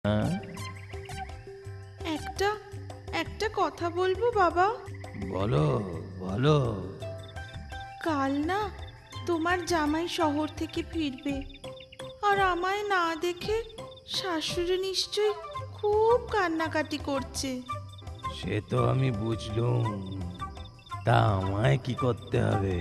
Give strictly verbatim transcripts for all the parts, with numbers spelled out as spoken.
হ্যাঁ, একটা একটা কথা বলবো বাবা? বলো বলো। কাল না তোমার জামাই শহর থেকে ফিরবে, আর আমায় না দেখে শাশুড়ি নিশ্চয়ই খুব কান্নাকাটি করছে। সে তো আমি বুঝলুম, তা আমায় কি করতে হবে?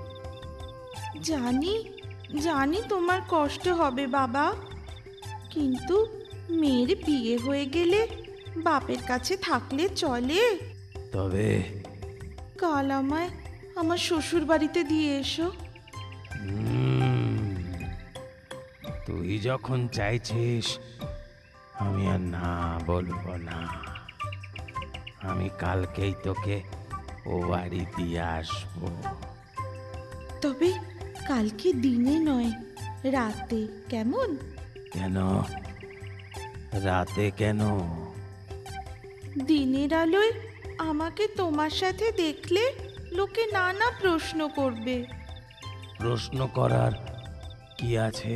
জানি জানি তোমার কষ্ট হবে বাবা, কিন্তু মেয়ের বিয়ে হয়ে গেলে বাপের কাছে থাকলে চলে? তবে কাল আমায় আমার শ্বশুর বাড়িতে দিয়ে এসো। উম, তুই যখন চাইছিস, আমি আর না বলবো না। আমি কালকেই তোকে ও বাড়ি দিয়ে আসবো। তবে কালকে দিনে নয়, রাতে, কেমন? কেন রাতে কেন? দিনের আলোয় আমাকে তোমার সাথে দেখলে লোকে নানা প্রশ্ন করবে। প্রশ্ন করার কি আছে?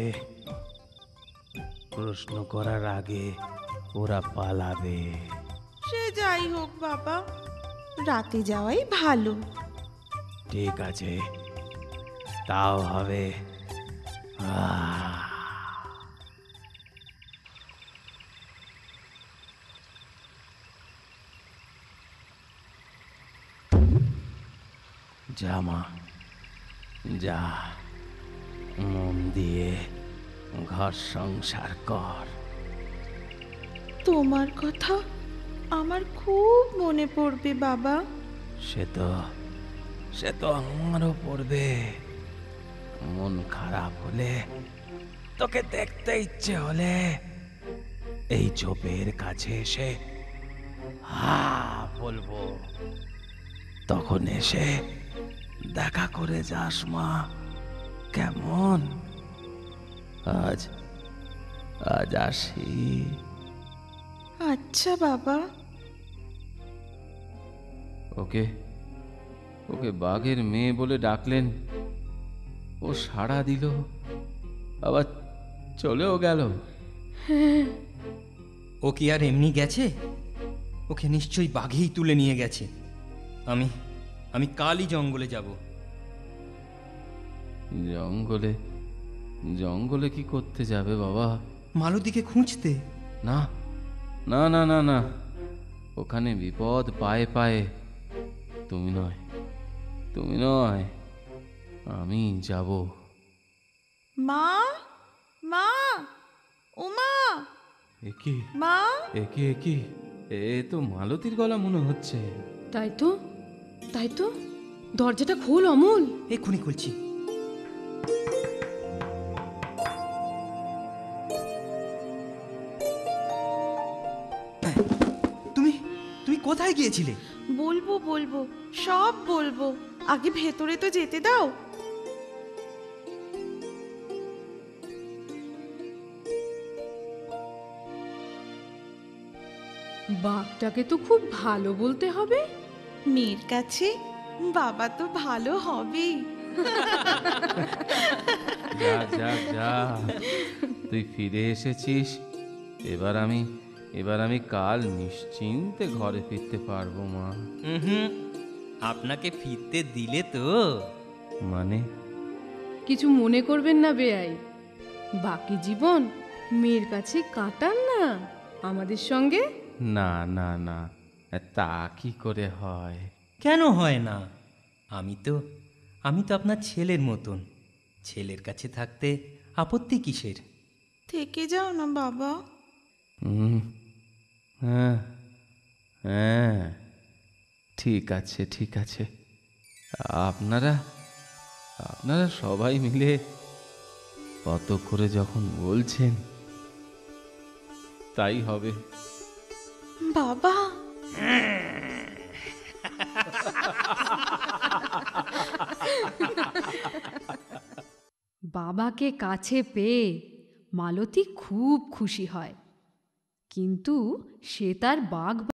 প্রশ্ন করার আগে ওরা পালাবে। সে যাই হোক বাবা, রাতে যাওয়াই ভালো। ঠিক আছে, তাও হবে। আহ, যা মা, যা, মন দিয়ে ঘর সংসার কর। তোমার কথা আমার খুব মনে পড়বে বাবা। সে তো সে তো আমারও পড়বে। মন খারাপ হলে, তোকে দেখতে ইচ্ছে হলে, এই ঝোপের কাছে এসে হা বলবো, তখন এসে দেখা করে যাস মা, কেমন? আজ আজ আসি। আচ্ছা বাবা। ওকে ওকে বাঘের মেয়ে বলে ডাকলেন, ও সাড়া দিল, আবার চলেও গেল। ও কি আর এমনি গেছে? ওকে নিশ্চয়ই বাঘেই তুলে নিয়ে গেছে। আমি আমি কালই জঙ্গলে যাব। জঙ্গলে জঙ্গলে কি করতে যাবে বাবা? মালতীকে খুঁজতে। না না না না না, ওখানে বিপদ পায়ে পায়ে। তুমি নয়, তুমি নয়, আমি যাব। মা, মা, ওমা, একি মা। একি একি এ তো মালতীর গলা মনে হচ্ছে। তাই তো, তাই তো, দরজাটা খোল অমল। এক্ষুনি খুলছি। তুমি তুমি কোথায় গিয়েছিলে? বলবো বলবো, সব বলবো, আগে ভেতরে তো যেতে দাও। বাঘটাকে তো খুব ভালো বলতে হবে। মেয়ের কাছে বাবা তো ভালো হবেই। যা যা যা, তুই ফিরে এসেছিস। এবার আমি এবার আমি কাল নিশ্চিন্তে ঘরে ফিরতে পারবো মা। হুম, আপনাকে ফিরতে দিলে তো? মানে? কিছু মনে করবেন না বেয়াই, বাকি জীবন মেয়ের কাছে কাটান না আমাদের সঙ্গে। না না না, তা কি করে হয়? কেন হয় না? আমি তো আমি তো আপনার ছেলের মতন। ছেলের কাছে থাকতে আপত্তি কিসের? থেকে যাও না বাবা। হুম, হ্যাঁ হ্যাঁ, ঠিক আছে ঠিক আছে। আপনারা আপনারা সবাই মিলে কত করে যখন বলছেন, তাই হবে। বাবা, বাবাকে কাছে পেয়ে মালতী খুব খুশি হয়, কিন্তু সে তার বাঘ